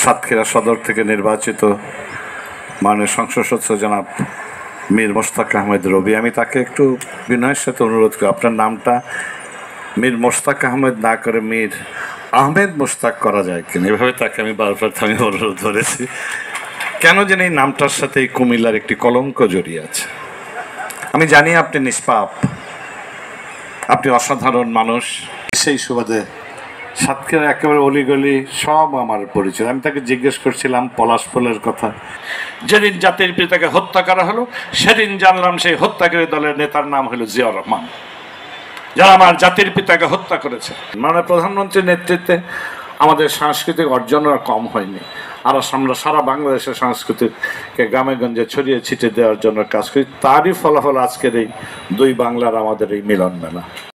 সাতক্ষীরা সদর থেকে নির্বাচিত মাননীয় সংসদ সদস্য জনাব মীর মোশতাক আহমেদ রবি, আমি তাকে একটু বিনয়ের সাথে অনুরোধ করি আপনার নামটা মীর মোশতাক আহমেদ না করে মীর আহমেদ মোশতাক করা যায় কিনা, এভাবে তাকে আমি বারবার আমি অনুরোধ ধরেছি। কেন যেন এই নামটার সাথে এই কুমিল্লার একটি কলঙ্ক জড়িয়ে আছে। আমি জানি আপনি নিষ্পাপ, আপনি অসাধারণ মানুষ, সেই সুবাদে সাতক্ষীরা একেবারে অলিগলি সব আমার পরিচয়। আমি তাকে জিজ্ঞেস করছিলাম পলাশ ফুলের কথা। যেদিন জাতির পিতাকে হত্যা করা হলো সেদিন জানলাম সেই হত্যাকারী দলের নেতার নাম হলো জিয়াউর রহমান, যারা আমার জাতির পিতাকে হত্যা করেছে। মাননীয় প্রধানমন্ত্রীর নেতৃত্বে আমাদের সাংস্কৃতিক অর্জন আর কম হয়নি, আর আমরা সারা বাংলাদেশের সংস্কৃতিকে গ্রামে গঞ্জে ছড়িয়ে ছিটিয়ে দেওয়ার জন্য কাজ করি। তারই ফলাফল আজকের এই দুই বাংলার আমাদের এই মিলন মেলা।